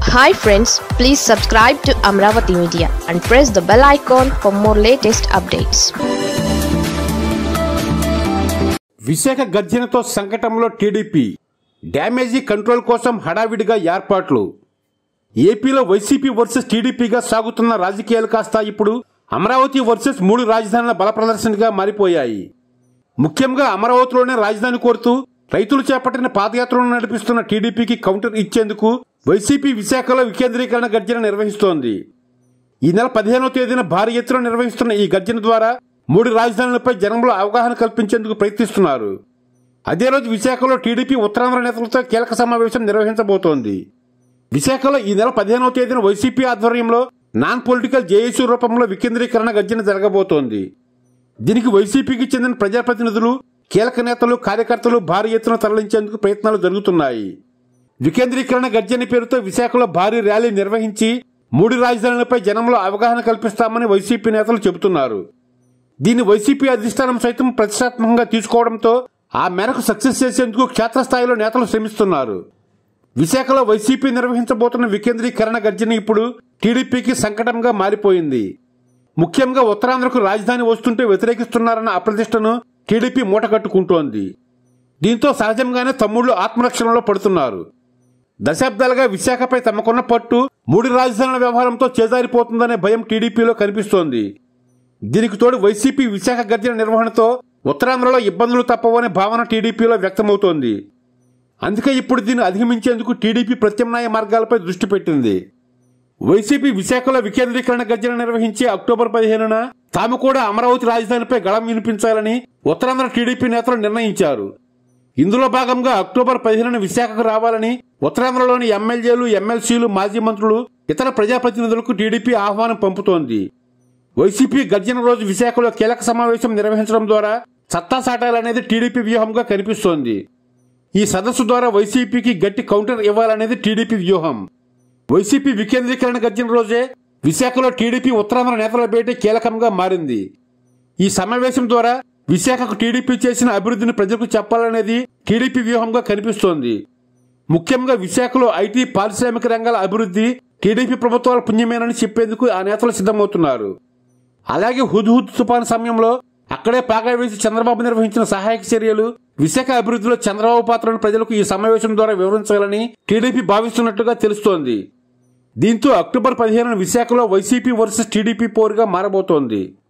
Hi friends, please subscribe to Amaravathi Media and press the bell icon for more latest updates. Visakha Garjana to సంకటంలో TDP damage control కోసం హడావిడిగా ఏర్పాట్లు. ఏపీలో YCP versus టీడీపీగా సాగుతున్న రాజకీయాలు కాస్త ఇప్పుడు అమరావతి వర్సెస్ 3 రాజధానుల బల ప్రదర్శనగా మారిపోయాయి. ముఖ్యంగా అమరావతిలోనే రాజధాని కోరుతూ రైతులు చేపట్టిన పాదయాత్రను నడిపిస్తున్న టీడీపీకి కౌంటర్ ఇచ్చేందుకు వైసీపీ విశాఖలో వికేంద్రీకరణ గర్జన నిర్వహిస్తోంది. ఈ నెల 15వ తేదీన భారీ ఎత్తున నిర్వహిస్తున్న ఈ గర్జన ద్వారా 3 రాజధానులపై జనంలో అవగాహన కల్పించేందుకు ప్రయత్నిస్తున్నారు. అదే రోజు విశాఖలో టీడీపీ ఉత్తరాంధ్ర నేతలతో కీలక సమావేశం నిర్వహించబోతోంది. విశాఖలో ఈ నెల 15వ తేదీన వైసీపీ ఆధ్వర్యంలో నాన్ పొలిటికల్ జేఏసీ రూపంలో వికేంద్రీకరణ గర్జన జరగబోతోంది. దీనికి వైసీపీకి చెందిన ప్రజాప్రతినిధులు, కీలక నేతలు, కార్యకర్తలు భారీ ఎత్తున తరలించేందుకు ప్రయత్నాలు జరుగుతున్నాయి. వికేంద్రీకరణ గర్జన పేరుతో విశాఖలో భారీ ర్యాలీ నిర్వహించి 3 రాజధానులపై జనంలో అవగాహన కల్పిస్తామని వైసీపీ నేతలు చెబుతున్నారు. దీన్ని వైసీపీ అధిష్టానం సైతం ప్రతిష్టాత్మకంగా తీసుకోవడంతో ఆ మేరకు సక్సెస్ చేసేందుకు క్షేత్రస్థాయిలో నేతలు శ్రమిస్తున్నారు. విశాఖలో వైసీపీ నిర్వహించబోతున్న వికేంద్రీకరణ గర్జన ఇప్పుడు టీడీపీకి సంకటంగా మారిపోయింది. ముఖ్యంగా ఉత్తరాంధ్రకు రాజధాని వస్తుంటే వ్యతిరేకిస్తున్నారన్న అప్రతిష్టను టీడీపీ మూటకట్టుకుంటోంది. దీంతో సహజంగానే తమ్ముళ్లు ఆత్మరక్షణలో పడుతున్నారు. దశాబ్దాలుగా విశాఖపై తమకున్న పట్టు 3 రాజధానుల వ్యవహారంతో చేజారిపోతుందనే భయం టీడీపీలో కనిపిస్తోంది. దీనికి తోడు వైసీపీ విశాఖ గర్జన నిర్వహణతో ఉత్తరాంధ్రలో ఇబ్బందులు తప్పవనే భావన టీడీపీలో వ్యక్తమవుతోంది. అందుకే ఇప్పుడు దీన్ని అధిగమించేందుకు టీడీపీ ప్రత్యామ్నాయ మార్గాలపై దృష్టి పెట్టింది. వైసీపీ విశాఖలో వికేంద్రీకరణ గర్జన నిర్వహించి అక్టోబర్ 15న తాము కూడా అమరావతి రాజధానిపై గళం వినిపించాలని ఉత్తరాంధ్ర టీడీపీ నేతలు నిర్ణయించారు. ఇందులో భాగంగా అక్టోబర్ 15న విశాఖకు రావాలని ఉత్తరాంధ్రలోని ఎమ్మెల్యేలు, ఎమ్మెల్సీలు, మాజీ మంత్రులు, ఇతర ప్రజాప్రతినిధులకు టీడీపీ ఆహ్వానం పంపుతోంది. వైసీపీ గర్జన రోజు విశాఖలో కీలక సమావేశం నిర్వహించడం ద్వారా సత్తా సాటాలనేది టీడీపీ వ్యూహంగా కనిపిస్తోంది. ఈ సదస్సు ద్వారా వైసీపీకి గట్టి కౌంటర్ ఇవ్వాలనేది టీడీపీ వ్యూహం. వైసీపీ వికేంద్రీకరణ గర్జన రోజే విశాఖలో టీడీపీ ఉత్తరాంధ్ర నేతల భేటీ కీలకంగా మారింది. ఈ సమావేశం ద్వారా విశాఖకు టీడీపీ చేసిన అభివృద్ధిని ప్రజలకు చెప్పాలనేది టీడీపీ వ్యూహంగా కనిపిస్తోంది. ముఖ్యంగా విశాఖలో ఐటీ, పారిశ్రామిక రంగాల అభివృద్ధి టీడీపీ ప్రభుత్వాల పుణ్యమేనని చెప్పేందుకు ఆ నేతలు సిద్ధమవుతున్నారు. అలాగే హుద్హుద్ తుఫాను సమయంలో అక్కడే పాగా వేసి చంద్రబాబు నిర్వహించిన సహాయక చర్యలు, విశాఖ అభివృద్ధిలో చంద్రబాబు పాత్రను ప్రజలకు ఈ సమావేశం ద్వారా వివరించాలని టీడీపీ భావిస్తున్నట్టుగా తెలుస్తోంది. దీంతో అక్టోబర్ 15న విశాఖలో వైసీపీ వర్సెస్ టీడీపీ పోరుగా మారబోతోంది.